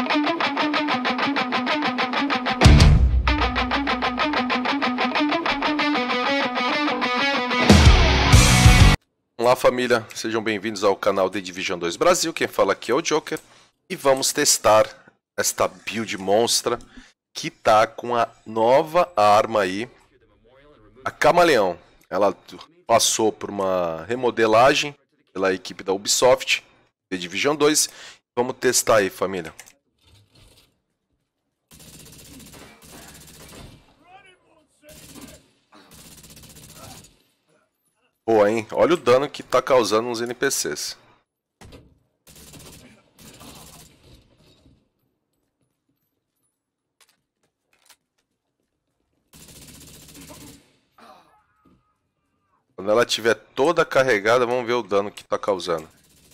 Olá família, sejam bem-vindos ao canal The Division 2 Brasil, quem fala aqui é o Joker e vamos testar esta build monstra que tá com a nova arma aí, a Camaleão. Ela passou por uma remodelagem pela equipe da Ubisoft, The Division 2, vamos testar aí família. Boa, hein? Olha o dano que tá causando nos NPCs. Quando ela estiver toda carregada, vamos ver o dano que tá causando.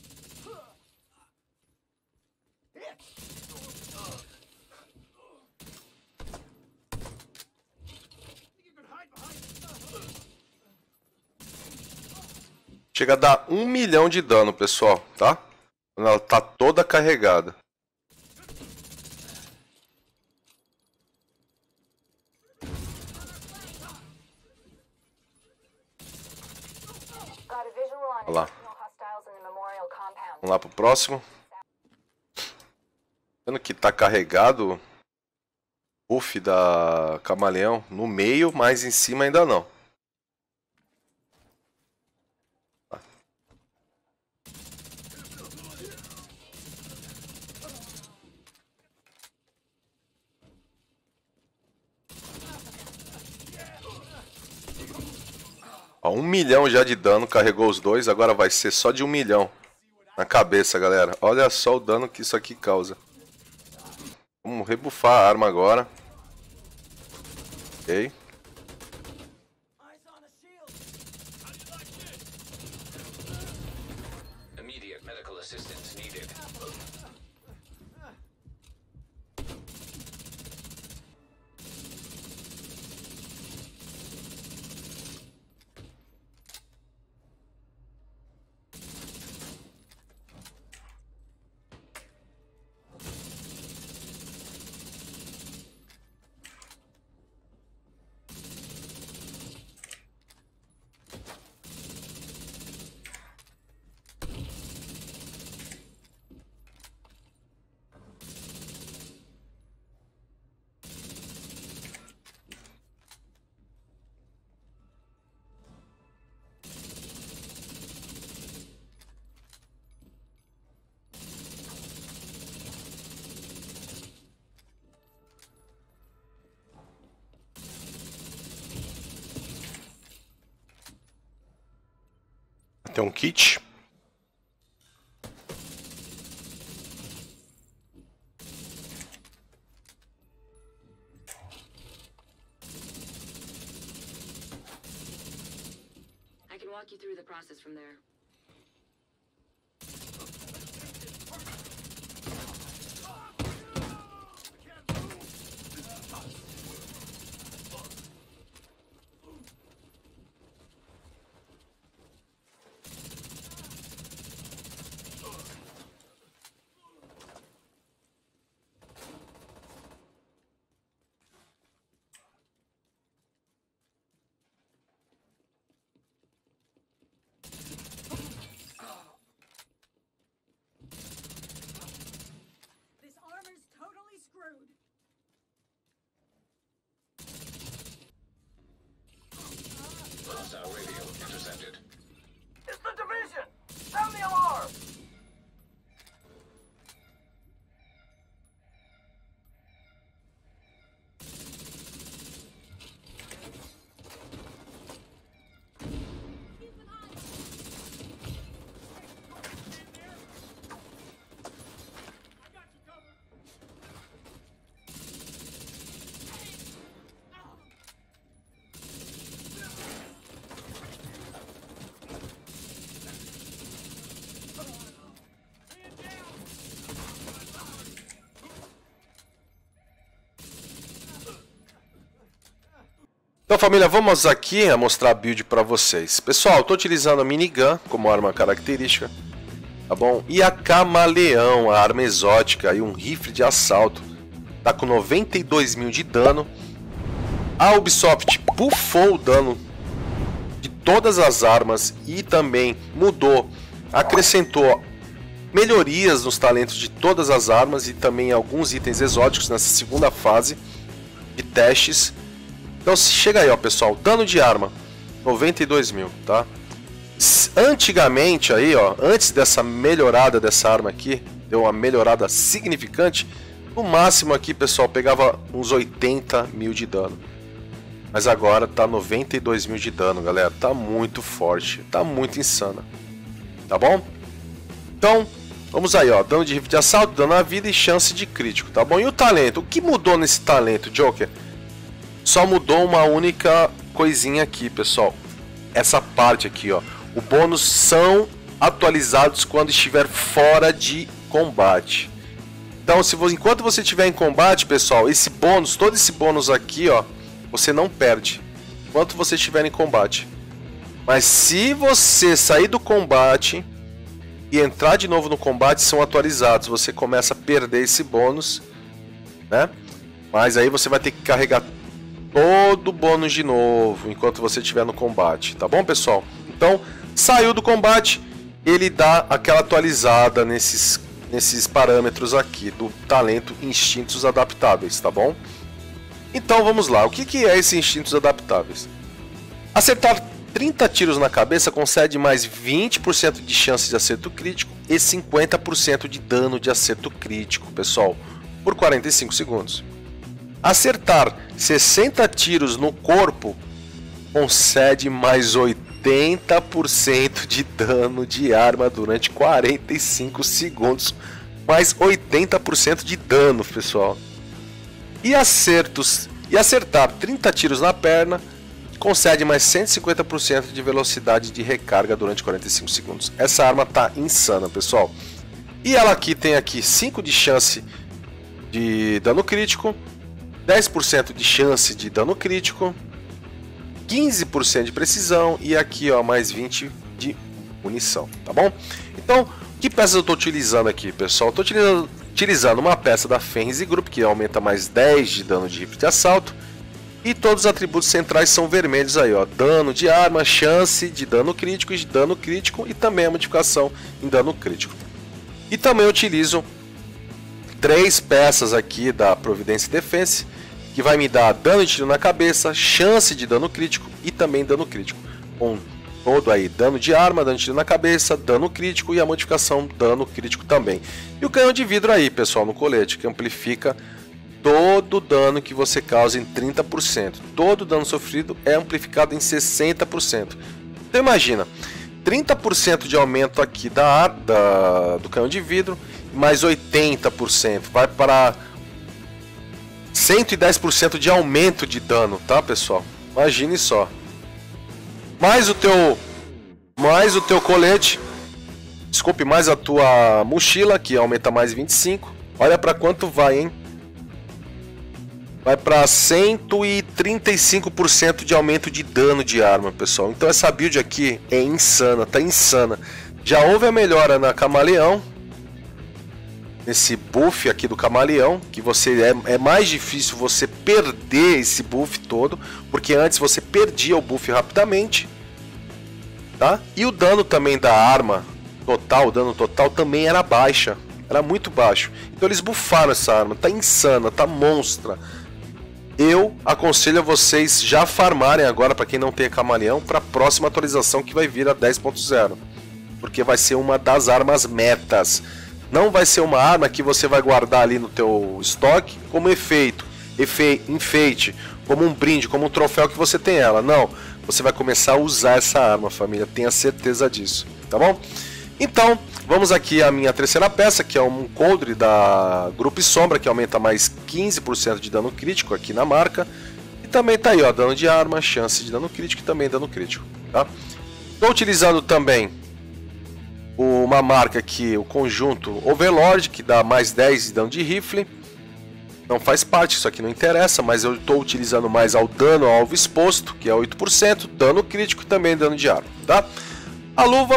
Chega a dar 1 milhão de dano, pessoal, tá? Quando ela tá toda carregada. Olha lá. Vamos lá pro próximo. Vendo que tá carregado o buff da Camaleão no meio, mas em cima ainda não. Ó, 1 milhão já de dano, carregou os dois, agora vai ser só de 1 milhão na cabeça, galera. Olha só o dano que isso aqui causa. Vamos rebufar a arma agora. Ok. Tem um kit. I can walk you through the process from there. Então família, vamos aqui a mostrar a build para vocês. Pessoal, estou utilizando a minigun como arma característica. tá bom? E a Camaleão, a arma exótica e um rifle de assalto, tá com 92 mil de dano. A Ubisoft buffou o dano de todas as armas e também mudou, acrescentou melhorias nos talentos de todas as armas e também alguns itens exóticos nessa segunda fase de testes. Então chega aí, ó, pessoal, dano de arma 92 mil, tá? Antigamente aí, ó, antes dessa melhorada dessa arma aqui, deu uma melhorada significante. No máximo aqui, pessoal, pegava uns 80 mil de dano. Mas agora tá 92 mil de dano, galera. Tá muito forte, tá muito insana. Tá bom? Então, vamos aí, ó. Dano de rifle de assalto, dano à vida e chance de crítico, tá bom? E o talento? O que mudou nesse talento, Joker? Só mudou uma única coisinha aqui, pessoal. Essa parte aqui, ó. O bônus são atualizados quando estiver fora de combate. Então, enquanto você estiver em combate, pessoal, esse bônus, todo esse bônus aqui, ó, você não perde enquanto você estiver em combate. Mas se você sair do combate e entrar de novo no combate, são atualizados. Você começa a perder esse bônus, né? Mas aí você vai ter que carregar todo o bônus de novo enquanto você estiver no combate, tá bom, pessoal? Então, saiu do combate, ele dá aquela atualizada nesses parâmetros aqui do talento instintos adaptáveis, tá bom? Então vamos lá, o que é esse instintos adaptáveis? Acertar 30 tiros na cabeça concede mais 20% de chance de acerto crítico e 50% de dano de acerto crítico, pessoal, por 45 segundos. Acertar 60 tiros no corpo concede mais 80% de dano de arma durante 45 segundos, mais 80% de dano, pessoal. E acertar 30 tiros na perna concede mais 150% de velocidade de recarga durante 45 segundos. Essa arma tá insana, pessoal. E ela aqui tem aqui 5 de chance de dano crítico, 10% de chance de dano crítico, 15% de precisão e aqui, ó, mais 20 de munição, tá bom? Então, que peças eu estou utilizando aqui, pessoal? Estou utilizando uma peça da Fenris Group, que aumenta mais 10 de dano de rifle de assalto. E todos os atributos centrais são vermelhos aí, ó. Dano de arma, chance de dano crítico e também a modificação em dano crítico. E também utilizo 3 peças aqui da Providence Defense, que vai me dar dano de tiro na cabeça, chance de dano crítico e também dano crítico. Com todo aí, dano de arma, dano de tiro na cabeça, dano crítico e a modificação dano crítico também. E o canhão de vidro aí, pessoal, no colete, que amplifica todo o dano que você causa em 30%. Todo o dano sofrido é amplificado em 60%. Então imagina, 30% de aumento aqui do canhão de vidro, mais 80%, vai para 110% de aumento de dano, tá, pessoal? Imagine só. Mais o teu colete, desculpe, mais a tua mochila, que aumenta mais 25. Olha para quanto vai, hein? Vai para 135% de aumento de dano de arma, pessoal. Então essa build aqui é insana, tá insana. Já houve a melhora na Camaleão, nesse buff aqui do Camaleão, que é mais difícil você perder esse buff todo, porque antes você perdia o buff rapidamente, tá? E o dano também da arma total, o dano total também era baixa, era muito baixo. Então eles buffaram essa arma, tá insana, tá monstra. Eu aconselho a vocês já farmarem agora, para quem não tem a Camaleão, para a próxima atualização que vai vir a 10.0, porque vai ser uma das armas metas. Não vai ser uma arma que você vai guardar ali no teu estoque como enfeite, como um brinde, como um troféu que você tem ela. Não, você vai começar a usar essa arma, família, tenha certeza disso, tá bom? Então, vamos aqui à minha terceira peça, que é um coldre da Grupo Sombra, que aumenta mais 15% de dano crítico aqui na marca. E também tá aí, ó, dano de arma, chance de dano crítico e também dano crítico, tá? Estou utilizando também uma marca aqui, o conjunto Overlord, que dá mais 10 de dano de rifle. Não faz parte, isso aqui não interessa, mas eu estou utilizando mais ao dano ao alvo exposto, que é 8%, dano crítico e também dano de arma, tá? A luva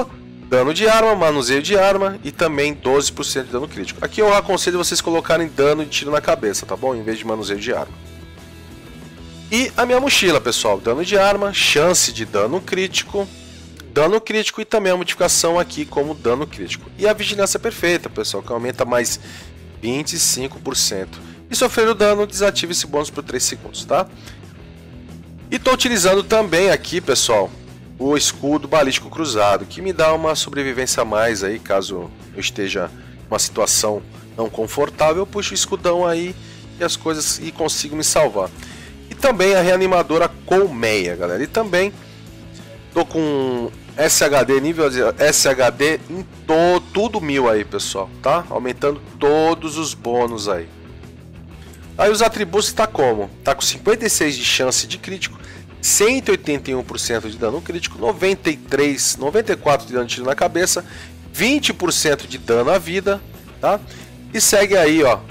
dano de arma, manuseio de arma e também 12% de dano crítico. Aqui eu aconselho vocês colocarem dano de tiro na cabeça, tá bom? Em vez de manuseio de arma. E a minha mochila, pessoal, dano de arma, chance de dano crítico e também a modificação aqui como dano crítico. E a vigilância perfeita, pessoal, que aumenta mais 25%. E sofrer o dano, desative esse bônus por 3 segundos, tá? E estou utilizando também aqui, pessoal, o escudo balístico cruzado, que me dá uma sobrevivência a mais aí, caso eu esteja em uma situação não confortável, eu puxo o escudão aí e as coisas e consigo me salvar. E também a reanimadora colmeia, galera. E também tô com SHD, nível SHD em tudo 1000 aí, pessoal, tá? Aumentando todos os bônus aí. Aí os atributos tá como? Tá com 56 de chance de crítico, 181% de dano crítico, 94 de dano de tiro na cabeça, 20% de dano à vida, tá? E segue aí, ó,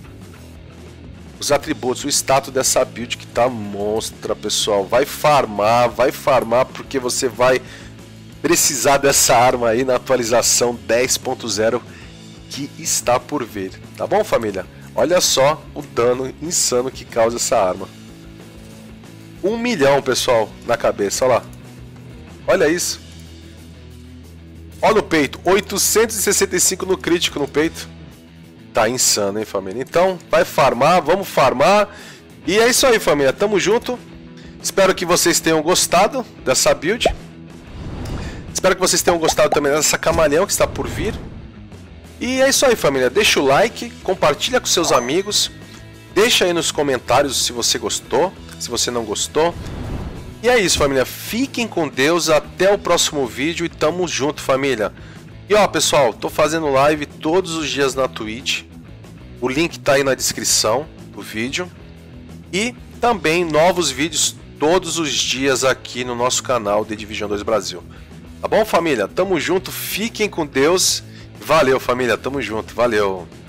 os atributos, o status dessa build que tá monstra, pessoal. Vai farmar porque você vai precisar dessa arma aí na atualização 10.0 que está por vir, tá bom, família? Olha só o dano insano que causa essa arma. 1 milhão, pessoal, na cabeça, olha lá. Olha isso. Olha no peito, 865 no crítico no peito. Tá insano, hein, família? Então, vai farmar, vamos farmar. E é isso aí, família, tamo junto. Espero que vocês tenham gostado dessa build. Espero que vocês tenham gostado também dessa camaleão que está por vir. E é isso aí, família. Deixa o like, compartilha com seus amigos. Deixa aí nos comentários se você gostou, se você não gostou. E é isso, família. Fiquem com Deus. Até o próximo vídeo e tamo junto, família. E ó, pessoal, tô fazendo live todos os dias na Twitch. O link tá aí na descrição do vídeo. E também novos vídeos todos os dias aqui no nosso canal The Division 2 Brasil. Tá bom, família? Tamo junto, fiquem com Deus. Valeu, família, tamo junto, valeu.